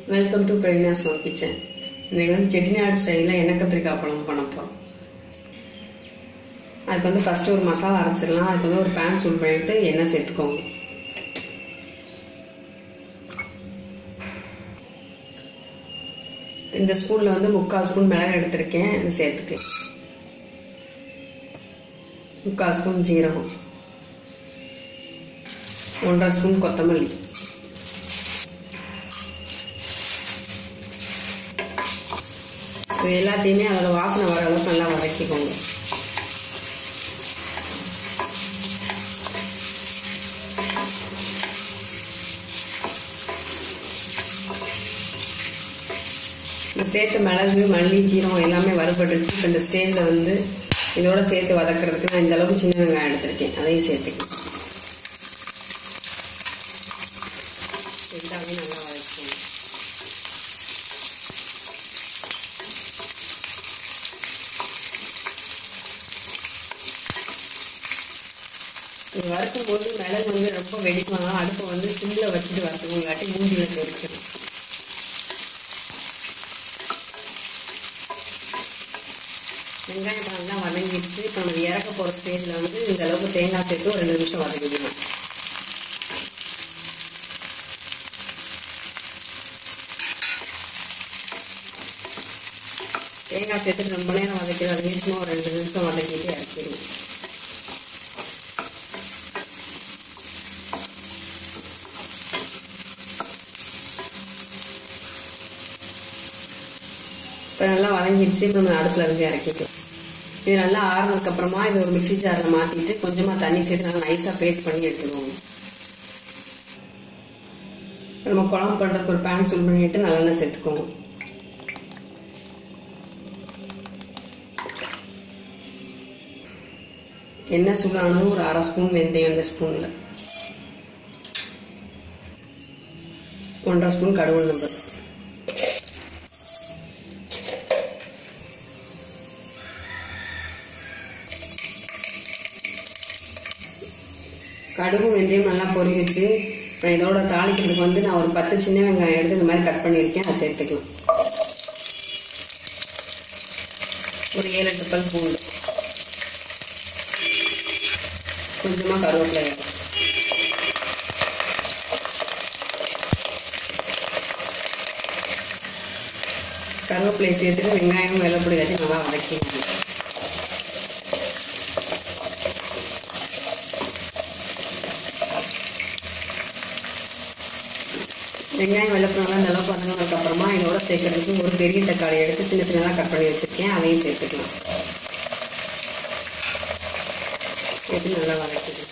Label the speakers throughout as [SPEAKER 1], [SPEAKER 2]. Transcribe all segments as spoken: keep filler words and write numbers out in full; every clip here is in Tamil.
[SPEAKER 1] Welcome to Praveena's home kitchen. இன்னைக்கு வந்து செட்டிநாடு ஸ்டைலில் எண்ணெய் கத்திரிக்காய் குழம்பு பண்ண போகிறோம். அதுக்கு வந்து ஃபஸ்ட்டு ஒரு மசாலா அரைச்சிடலாம். அதுக்கு வந்து ஒரு பேன் சூடு பண்ணிட்டு எண்ணெய் சேர்த்துக்கோங்க. இந்த ஸ்பூனில் வந்து முக்கால் ஸ்பூன் மிளகு எடுத்திருக்கேன், அது சேர்த்துக்கலாம். முக்கால் ஸ்பூன் ஜீரகம், ஒன்றரை ஸ்பூன் கொத்தமல்லி, இது எல்லாத்தையுமே அதோட வாசனை வர அளவுக்கு நல்லா வதக்கிக்கோங்க. சேர்த்து மிளகு, மல்லி, ஜீரகம் எல்லாமே வறுபட்டுச்சு. இப்போ இந்த ஸ்டேஜில் வந்து இதோட சேர்த்து வதக்கிறதுக்கு நான் இந்த அளவுக்கு சின்ன வெங்காயம் எடுத்திருக்கேன், அதையும் சேர்த்துக்கலாம். எல்லாமே நல்லா வதக்கிக்கோங்க. வறுக்கும் போது மிளகு வந்து ரொம்ப வெடிக்கும், அடுப்பை வந்து சிம்மில் வச்சுட்டு வறுத்துக்கோங்க, இல்லாட்டி மூஞ்சியில் தெரிச்சிடும். வெங்காயம் நல்லா வதங்கிடுச்சு. இப்போ நம்ம இறக்க போகிற ஸ்டேஜில் வந்து இந்த அளவுக்கு தேங்காய் சேர்த்து ஒரு ரெண்டு நிமிஷம் வதக்கிக்கணும். தேங்காய் சேர்த்துட்டு ரொம்ப நேரம் வதக்கிறது, அது நிமிஷமாக ஒரு ரெண்டு நிமிஷம் வதக்கிட்டு இறக்கிடுவோம். இப்போ நல்லா வதங்கிடுச்சு. இப்போ நம்ம அடுப்பில் இருந்து இறக்கிக்கலாம். இது நல்லா ஆறுனதுக்கப்புறமா இது ஒரு மிக்சி ஜாரில் மாற்றிட்டு கொஞ்சமாக தண்ணி சேர்த்து நல்லா நைஸாக பேஸ்ட் பண்ணி எடுத்துக்கோங்க. நம்ம குழம்பு பண்ணுறதுக்கு ஒரு பேன் சூடு பண்ணிட்டு நல்லெண்ணெய் சேர்த்துக்கோங்க. எண்ணெய் சூடானதும் ஒரு அரை ஸ்பூன் வெந்தயம், இந்த ஸ்பூனில் ஒன்றரை ஸ்பூன் கடுகு உளுந்தம், கடுகு வெந்தயம் நல்லா பொரிஞ்சிச்சு. இப்போ இதோட தாளிக்கிறதுக்கு வந்து நான் ஒரு பத்து சின்ன வெங்காயம் எடுத்து இந்த மாதிரி கட் பண்ணியிருக்கேன், அதை சேர்த்துக்கலாம். ஒரு ஏழு எட்டு பல் பூண்டு, கொஞ்சமாக கருவேப்பிலை, கருவேப்பிலை சேர்த்துட்டு வெங்காயம் வெள்ளைப்பொடி வச்சு நல்லா வதக்கிக்கணும். வெங்காயம் வெள்ளைப்பூண்டு இந்த அளவுக்கு வதங்கினதுக்கப்புறமா இதோட சேர்க்கறதுக்கு ஒரு பெரிய தக்காளி எடுத்து சின்ன சின்னதாக கட் பண்ணி வச்சுருக்கேன், அதையும் சேர்த்துக்கலாம். சேர்த்து நல்லா வதக்கிக்கலாம்.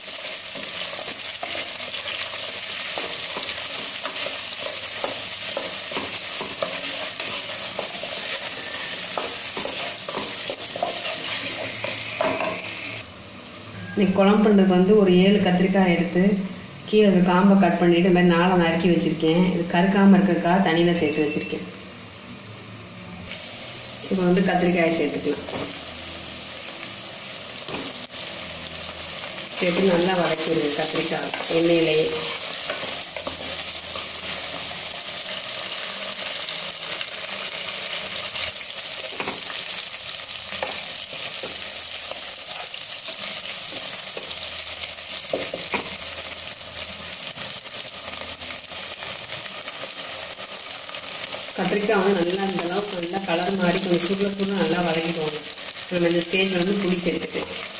[SPEAKER 1] இன்னைக்கு குழம்பு பண்ணுறதுக்கு வந்து ஒரு ஏழு கத்திரிக்காய் எடுத்து கீழே காம்பை கட் பண்ணிட்டு இந்த மாதிரி நாளை நறுக்கி வச்சுருக்கேன். இது கருக்காமல் இருக்கக்காக தண்ணியில் சேர்த்து வச்சுருக்கேன். இப்போ வந்து கத்திரிக்காயை சேர்த்துக்கலாம். சேர்த்து நல்லா வதக்கிடுங்க கத்திரிக்காய் எண்ணெயிலேயே. கத்திரிக்காய் வந்து நல்லா இந்த அளவுக்கு நல்லா கலர் மாதிரி கொஞ்சம் சுருள சுருள நல்லா வதக்கிடுவாங்க. நம்ம இந்த ஸ்டேஜில் வந்து புளி சேர்த்துட்டு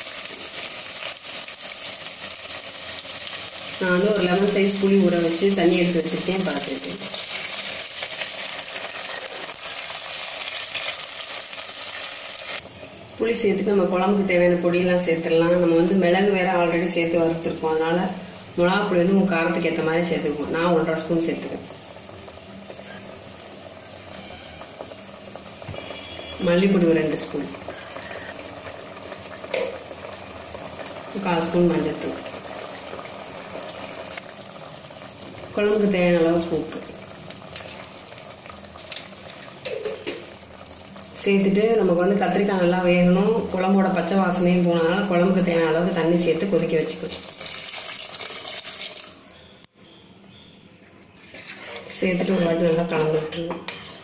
[SPEAKER 1] நான் வந்து ஒரு லெமன் சைஸ் புளி ஊற வச்சு தண்ணி எடுத்து வச்சுருக்கேன், பார்த்துட்டு புளி சேர்த்துட்டு நம்ம குழம்புக்கு தேவையான பொடியெல்லாம் சேர்த்துடலாம். நம்ம வந்து மிளகு வேற ஆல்ரெடி சேர்த்து வறுத்துருக்கோம், அதனால் மிளகா பொடி வந்து உங்கள் காரத்துக்கு ஏற்ற மாதிரி சேர்த்துக்குவோம். நான் ஒன்றரை ஸ்பூன் சேர்த்துக்கேன். மல்லிப்பொடி ஒரு ரெண்டு ஸ்பூன், கால் ஸ்பூன் மஞ்சள்தூள், குழம்புக்கு தேவையான அளவு உப்பு சேர்த்துட்டு நமக்கு வந்து கத்திரிக்காய் நல்லா வேகணும், குழம்போட பச்சை வாசனையும் போனதுனால குழம்புக்கு தேவையான அளவுக்கு தண்ணி சேர்த்து கொதிக்க வச்சுக்கணும். சேர்த்துட்டு ஒரு வாட்டி நல்லா கலந்து விட்டுருங்க.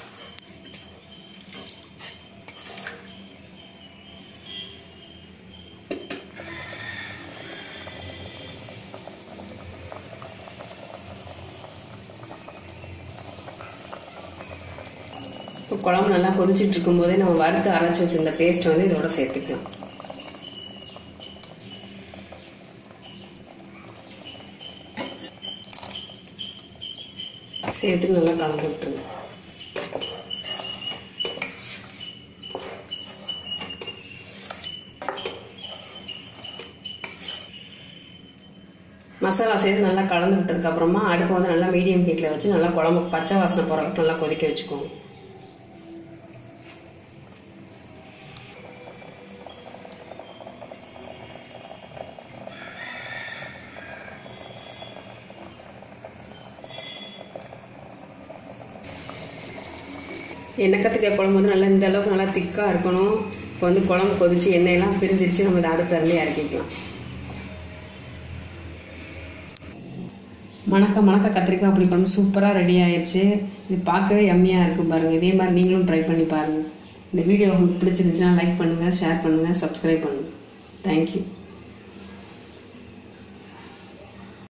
[SPEAKER 1] குழம்பு நல்லா கொதிச்சுட்டு இருக்கும் போதே நம்ம வறுத்து அரைச்சி வச்சிருந்த பேஸ்ட் வந்து இதோட சேர்த்துக்கலாம். சேர்த்து நல்லா கலந்து விட்டுருங்க. மசாலா சேர்த்து நல்லா கலந்து விட்டதுக்கு அப்புறமா அடுப்பை வந்து நல்லா மீடியம் ஹீட்ல வச்சு நல்லா குழம்பு பச்சை வாசனை போற அளவுக்கு நல்லா கொதிக்க வச்சுக்கோங்க. எண்ணெய் கத்திரிக்காய் குழம்பு வந்து நல்லா இந்த அளவுக்கு நல்லா திக்காக இருக்கணும். இப்போ வந்து குழம்பு கொதிச்சு எண்ணெயெல்லாம் பிரிஞ்சிருச்சு. நம்ம இதை அடுப்பிலே இறக்கிக்கலாம். மணக்க மணக்க கத்திரிக்காய் புளி குழம்பு சூப்பராக ரெடி ஆயிடுச்சு. இது பார்க்கவே யம்மியாக இருக்கும் பாருங்கள். இதே மாதிரி நீங்களும் ட்ரை பண்ணி பாருங்கள். இந்த வீடியோ உங்களுக்கு பிடிச்சிருந்துச்சுன்னா லைக் பண்ணுங்கள், ஷேர் பண்ணுங்கள், சப்ஸ்கிரைப் பண்ணுங்கள். தேங்க்யூ.